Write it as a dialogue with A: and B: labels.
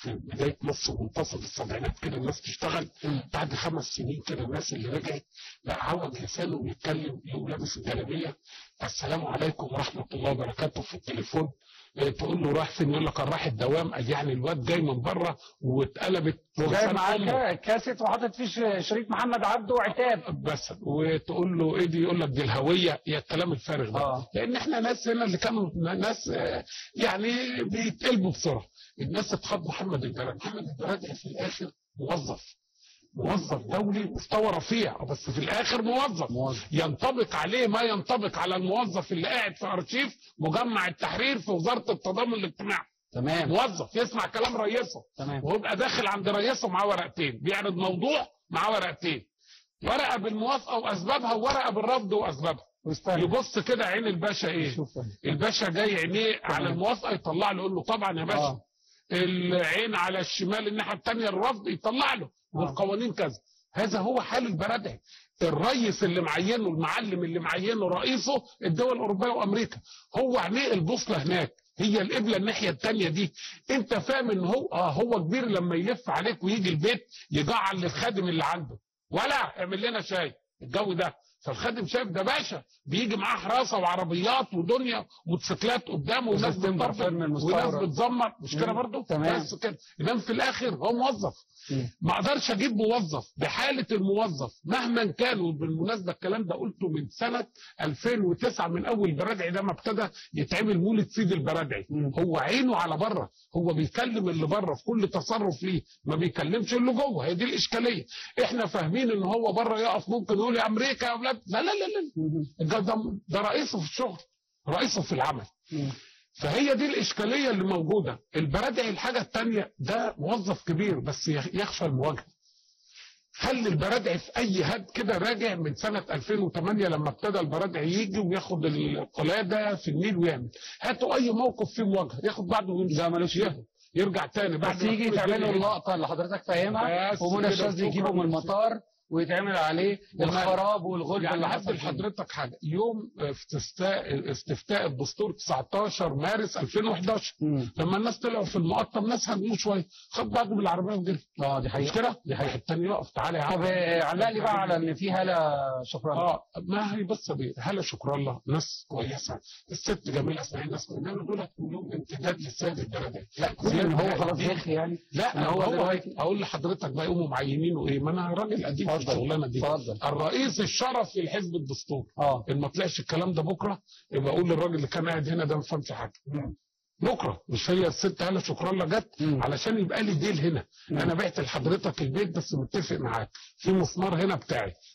A: في بدايه مصر منتصف السبعينات كده الناس تشتغل. بعد 5 سنين كده الناس اللي رجعت بقى عوج لسانه ويتكلم ولابس الجلابيه السلام عليكم ورحمه الله وبركاته في التليفون. تقول له رايح فين؟ يقول لك انا رايح الدوام. يعني الواد جاي من بره واتقلبت
B: وجاي معاه كاسيت وحاطط فيه شريط محمد عبده وعتاب
A: بس. وتقول له ايه دي؟ يقول لك دي الهويه. يا الكلام الفارغ ده. لان احنا ناس هنا اللي كانوا ناس يعني بيتقلبوا بسرعه. الناس اتخض محمد البرادعي. محمد البرادعي في الاخر موظف دولي مستوى رفيع، بس في الاخر موظف. ينطبق عليه ما ينطبق على الموظف اللي قاعد في ارشيف مجمع التحرير في وزاره التضامن الاجتماعي.
B: تمام.
A: موظف يسمع كلام رئيسه.
B: تمام.
A: ويبقى داخل عند رئيسه معاه ورقتين، بيعرض موضوع معاه ورقتين، ورقه بالموافقه واسبابها وورقه بالرفض واسبابها. يبص كده عين الباشا ايه؟ الباشا جاي عينيه على الموافقه يطلع له، يقول له طبعا يا باشا. العين على الشمال الناحيه الثانيه الرفض يطلع له. والقوانين كذا. هذا هو حال البرادعي. الرئيس اللي معينه، المعلم اللي معينه رئيسه الدول الاوروبيه وامريكا. هو عينيه البوصله هناك، هي القبله الناحيه الثانيه دي. انت فاهم ان هو كبير لما يلف عليك ويجي البيت يجعل للخادم اللي عنده ولا اعمل لنا شاي الجو ده. فالخادم شايف ده باشا بيجي معاه حراسه وعربيات ودنيا وموتوسيكلات قدامه وناس بتطبل وناس بتزمر. مش كده برضه؟ بس كده. انما في الاخر هو موظف. ما اقدرش اجيب موظف بحاله الموظف مهما كان. وبالمناسبه الكلام ده قلته من سنه 2009 من اول البرادعي ده ما ابتدى يتعمل مولد سيد البرادعي. هو عينه على بره، هو بيكلم اللي بره في كل تصرف ليه، ما بيكلمش اللي جوه. هي دي الاشكاليه. احنا فاهمين ان هو بره يقف ممكن يقول يا امريكا يا اولاد. لا لا لا لا، ده رئيسه في الشغل، رئيسه في العمل. فهي دي الإشكالية اللي موجودة. البرادعي الحاجة الثانية ده موظف كبير بس يخشى المواجهة. خلي البرادعي في أي هاد كده راجع من سنة 2008 لما ابتدى البرادعي يجي وياخد القلادة في النيل ويعمل. هاتوا أي موقف فيه مواجهة ياخد بعده ويمشي.
B: ده ملوش
A: يرجع تاني
B: بعد. بس يجي تعملوا اللقطة اللي حضرتك فاهمها ومنى الشاذلي يجيبه من المطار ويتعمل عليه الخراب والغلب.
A: يعني حد لحضرتك حاجه يوم استفتاء الدستور 19 مارس 2011 لما الناس طلعوا في المقطم ناس هجموا شويه خد بعضه بالعربيه وجري.
B: دي حقيقه.
A: مش كده؟ دي حقيقه. الثاني يقف تعالى يا عم.
B: طب علق لي بقى على ان في هاله شكر الله.
A: ما هي بص يا بيه، هاله شكر الله ناس كويسه، الست جميله اسماعيل ناس كويسه، انما دول كلهم امتداد للسيد البرادعي.
B: لا ان هو خلاص يخي يعني.
A: لا هو اقول لحضرتك بقى يقوموا معينينه ايه؟ ما انا راجل قديم في الشغلانه دي. الرئيس الشرفي لحزب الدستور. ان ما طلعش الكلام ده بكره يبقى اقول للراجل اللي كان قاعد هنا ده ما فهمش حاجه. بكره مش هي الست هاله شكر الله جت علشان يبقى لي ديل هنا. انا بعت لحضرتك البيت بس متفق معاك في مسمار هنا بتاعي